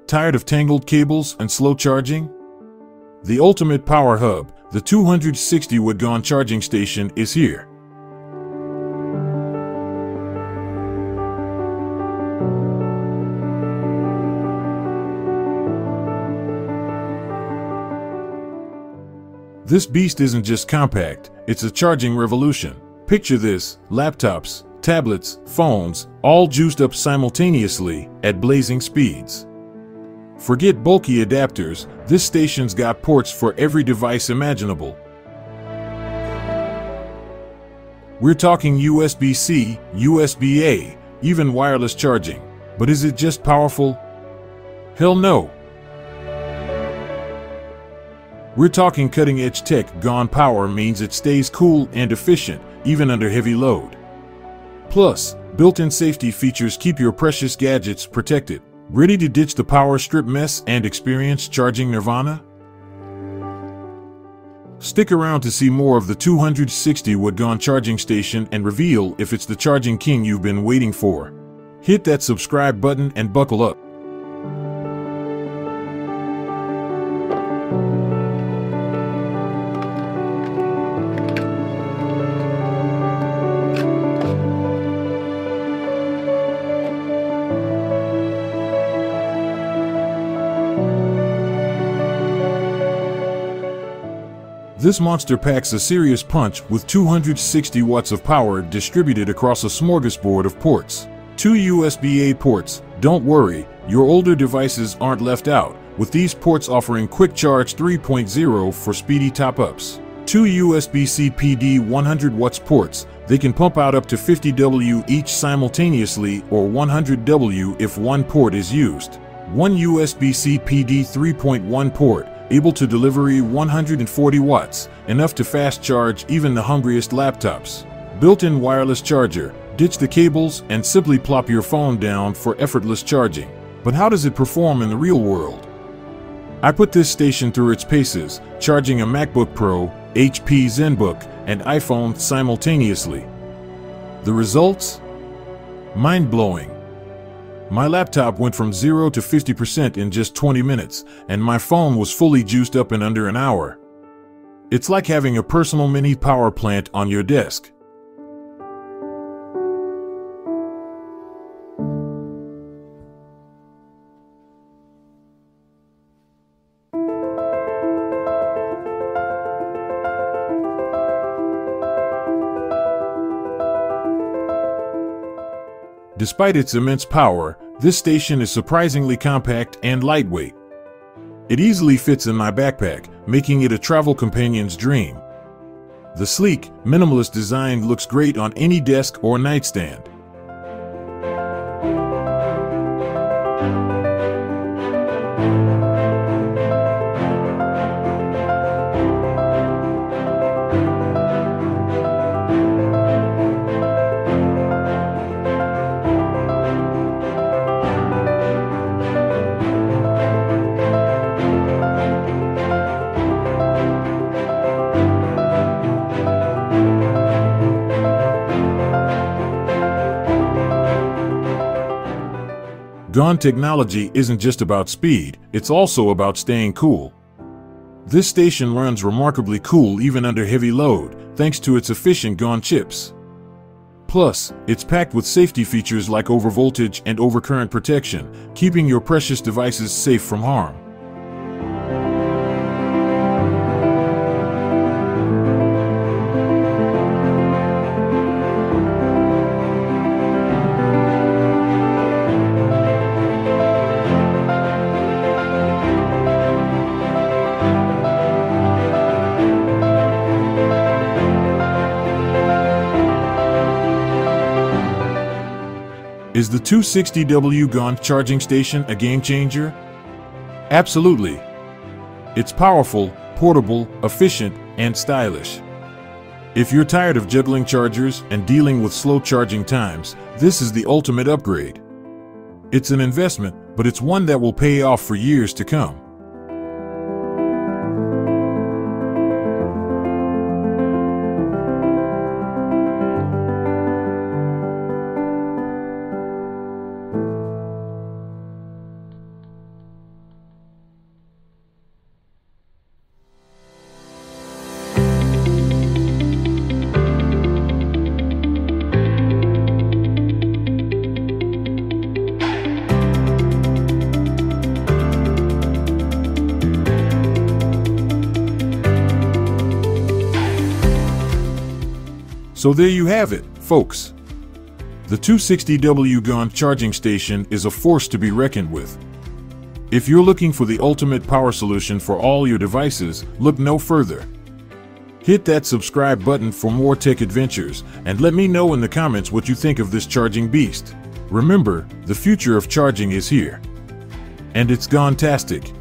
Tired of tangled cables and slow charging? The ultimate power hub, the 260W GaN charging station, is here. This beast isn't just compact, it's a charging revolution. Picture this: laptops, tablets, phones, all juiced up simultaneously at blazing speeds. Forget bulky adapters, this station's got ports for every device imaginable. We're talking USB-C, USB-A, even wireless charging. But is it just powerful? Hell no. We're talking cutting-edge tech. GaN power means it stays cool and efficient, even under heavy load. Plus, built-in safety features keep your precious gadgets protected. Ready to ditch the power strip mess and experience charging nirvana? Stick around to see more of the 260W GaN charging station and reveal if it's the charging king you've been waiting for. Hit that subscribe button and buckle up. This monster packs a serious punch with 260 watts of power distributed across a smorgasbord of ports. 2 USB-A ports. Don't worry, your older devices aren't left out, with these ports offering Quick Charge 3.0 for speedy top-ups. 2 USB-C PD 100 watts ports. They can pump out up to 50W each simultaneously, or 100W if one port is used. 1 USB-C PD 3.1 port, able to deliver 140 watts, enough to fast charge even the hungriest laptops. Built-in wireless charger. Ditch the cables and simply plop your phone down for effortless charging. But how does it perform in the real world? I put this station through its paces, charging a MacBook Pro, HP ZenBook, and iPhone simultaneously. The results? Mind-blowing. My laptop went from 0 to 50% in just 20 minutes, and my phone was fully juiced up in under an hour. It's like having a personal mini power plant on your desk. Despite its immense power, this station is surprisingly compact and lightweight. It easily fits in my backpack, making it a travel companion's dream. The sleek, minimalist design looks great on any desk or nightstand. GaN technology isn't just about speed, it's also about staying cool. This station runs remarkably cool even under heavy load, thanks to its efficient GaN chips. Plus, it's packed with safety features like overvoltage and overcurrent protection, keeping your precious devices safe from harm. Is the 260W GaN charging station a game changer? Absolutely. It's powerful, portable, efficient, and stylish. If you're tired of juggling chargers and dealing with slow charging times, this is the ultimate upgrade. It's an investment, but it's one that will pay off for years to come. So there you have it, folks. The 260W GaN charging station is a force to be reckoned with. If you're looking for the ultimate power solution for all your devices, look no further. Hit that subscribe button for more tech adventures, and let me know in the comments what you think of this charging beast. Remember, the future of charging is here. And it's GaNtastic.